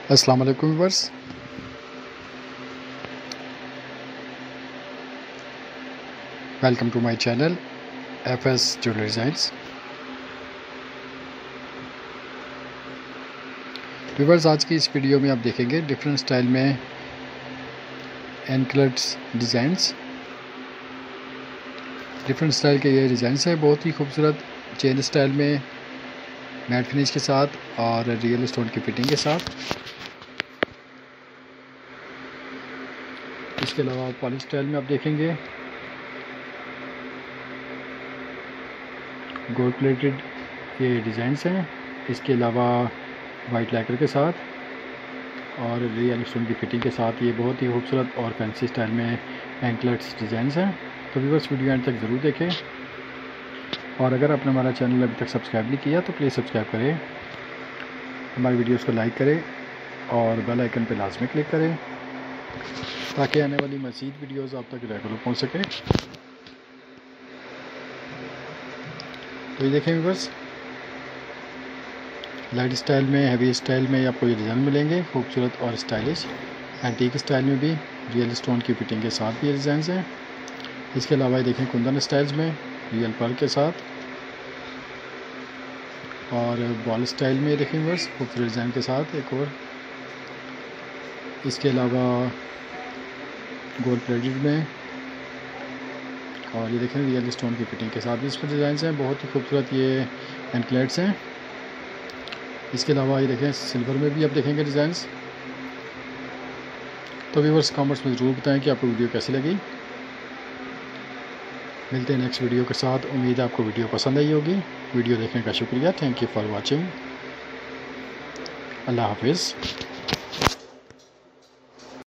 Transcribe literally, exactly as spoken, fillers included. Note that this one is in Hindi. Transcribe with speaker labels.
Speaker 1: अस्सलाम वालेकुम viewers, welcome to my channel F S jewellery designs. Viewers, आज की इस वीडियो में आप देखेंगे डिफरेंट स्टाइल में एंकलेट्स डिज़ाइंस। डिफरेंट स्टाइल के ये डिज़ाइंस हैं, बहुत ही खूबसूरत चेन स्टाइल में मैट फिनिश के साथ और रियल स्टोन की फिटिंग के साथ। इसके अलावा पॉलिश स्टाइल में आप देखेंगे गोल्ड प्लेटेड ये डिज़ाइंस हैं। इसके अलावा वाइट लैकर के साथ और रियल स्टोन की फिटिंग के साथ ये बहुत ही खूबसूरत और फैंसी स्टाइल में एंकलेट्स डिज़ाइंस हैं। तो व्यूअर्स, वीडियो एंड तक ज़रूर देखें और अगर आपने हमारा चैनल अभी तक सब्सक्राइब नहीं किया तो प्लीज़ सब्सक्राइब करें, हमारी वीडियोस को लाइक करें और बेल आइकन पर लाजमी क्लिक करें ताकि आने वाली मज़ीद वीडियोस आप तक रेगुलर पहुंच सके। तो ये देखें व्यूअर्स, लाइट स्टाइल में, हैवी स्टाइल में आपको ये डिज़ाइन मिलेंगे, खूबसूरत और स्टाइलिश। एंटीक स्टाइल में भी रियल स्टोन की फिटिंग के साथ भी ये डिज़ाइन हैं। इसके अलावा ये देखें कुंदन स्टाइल्स में रियल पर्ल के साथ और बॉल स्टाइल में देखें व्यूअर्स, खूबसूरत डिज़ाइन के साथ एक और। इसके अलावा गोल्ड प्लेटेड में और ये देखें रियल स्टोन की फिटिंग के साथ भी इसमें डिज़ाइन हैं, बहुत ही खूबसूरत ये एंकलेट्स हैं। इसके अलावा ये देखें सिल्वर में भी आप देखेंगे डिज़ाइंस। तो व्यूअर्स, कमेंट्स में ज़रूर बताएं कि आपको वीडियो कैसी लगी। मिलते हैं नेक्स्ट वीडियो के साथ। उम्मीद है आपको वीडियो पसंद आई होगी। वीडियो देखने का शुक्रिया। Thank you for watching. अल्लाह हाफिज़।